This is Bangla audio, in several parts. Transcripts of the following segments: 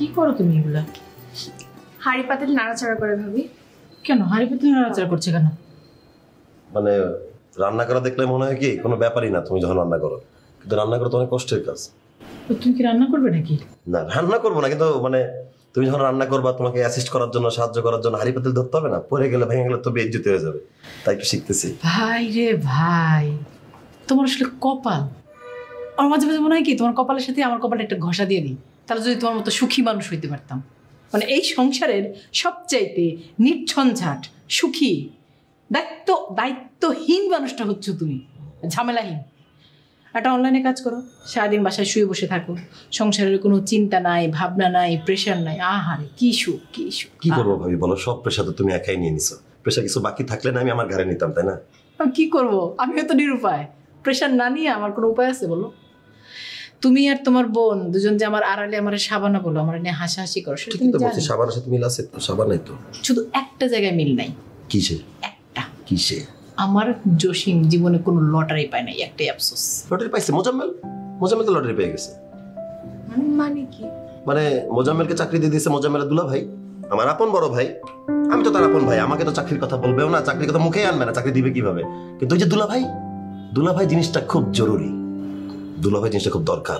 কি করো তুমি এগুলা? হাড়ি পাতিল নাড়াচাড়া করে ভাবি। কেন হাড়ি পাতিল নাড়াচাড়া করছে কেন? মানে রান্না করা দেখলে মনে হয় কি কোনো ব্যাপারই না তুমি যখন রান্না করো, কিন্তু রান্না করা তো অনেক কষ্টের কাজ। তুমি কি রান্না করবে নাকি? না রান্না করবো না, কিন্তু মানে তুমি যখন রান্না করবা তোমাকে অ্যাসিস্ট করার জন্য, সাহায্য করার জন্য হাড়ি পাতিল ধরতে হবে না, পড়ে গেলে ভেঙে গেলে তো বেইজ্জতি হয়ে যাবে, তাই একটু শিখতেছি। ভাই রে ভাই, তোমার আসলে কপাল। আমার মাঝে মাঝে মনে হয় কি তোমার কপালের সাথে আমার কপালে একটা ঘষা দিয়ে দিই, তাহলে যদি তোমার মতো সুখী মানুষ হইতে পারতাম। মানে এই সংসারের সবচাইতে নির্ঝঞ্ঝাট সুখী দায়িত্বহীন মানুষটা হচ্ছে তুমি, ঝামেলাহীন। একটা অনলাইনে কাজ করো, সারাদিন বাসায় শুয়ে বসে থাকো, সংসারের কোনো চিন্তা নাই, ভাবনা নাই, প্রেশার নাই। আহারে কি সুখ, কি সুখ। কি করবো ভাবি বলো, সব প্রেশার তো তুমি একাই নিয়ে নিছো। প্রেশার কিছু বাকি থাকলে না আমি আমার ঘরে নিতাম, তাই না? আমি কি করবো, আমিও তো নিরুপায়। প্রেশার না নিয়ে আমার কোনো উপায় আছে বলো? তুমি আর তোমার বোন দুজন যে আমার আড়ালে আমার সাবানা বলো, আমার নিয়ে হাসাহাসি করো, সেটা তুমি জানো। সাবানের সাথে মিল আছে তো? সাবান নাই তো, শুধু একটা জায়গায় মিল নাই। কিসে? একটা। কিসে? আমার জসিম জীবনে কোনো লটারি পায় নাই, একটাই আফসোস। লটারি পাইছে মোজাম্মেল? মোজাম্মেল তো লটারি পেয়ে গেছে। মানে কি? মানে মোজাম্মেলকে চাকরি দিয়ে দিয়েছে মোজাম্মেলের দুলা ভাই, আমার আপন বড় ভাই। আমি তো তার আপন ভাই, আমাকে তো চাকরির কথা বলবেও না, চাকরির কথা মুখেই আনবে না, চাকরি দিবে কিভাবে? কিন্তু ওই যে দুলা ভাই জিনিসটা খুব জরুরি, দুলা ভাই জিনিসটা খুব দরকার।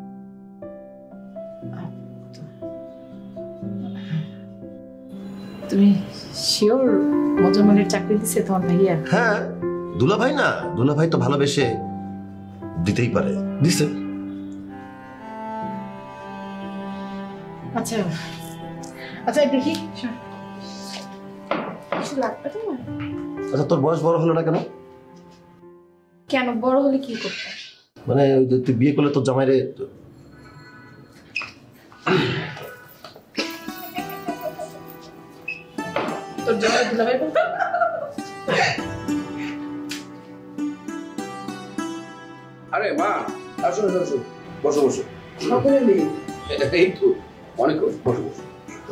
তুমি শিওর মোজাম্মেলের চাকরি দিছে তোমার ভাইয়া? হ্যাঁ, দুলা ভাই না, দুলা ভাই তো ভালোবেসে দিতেই পারে, দিছে। আচ্ছা আচ্ছা দেখি। কিছু লাগবে তোমার? আচ্ছা তোর বয়স বড় হলো না কেন? কেন বড় হলে কি করতে? মানে তুই বিয়ে করলে তোর জামাইরে তোর জামাই দুলাভাই বলতো? আরে মা, আসো আসো, বসো বসো। সকলে নেই। এই তো অনেক, বসো বসো।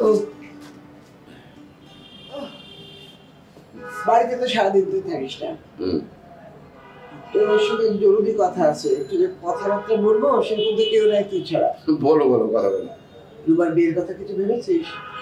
বাড়িতে তো সারাদিন তুই থাকিস না, তোর সঙ্গে জরুরি কথা আছে, একটু যে কথাবার্তা বলবো সেরকম তো কেউ নাই তুই ছাড়া। বলো বলো, কথা বলো। দুবার বিয়ের কথা কিছু ভেবেছিস?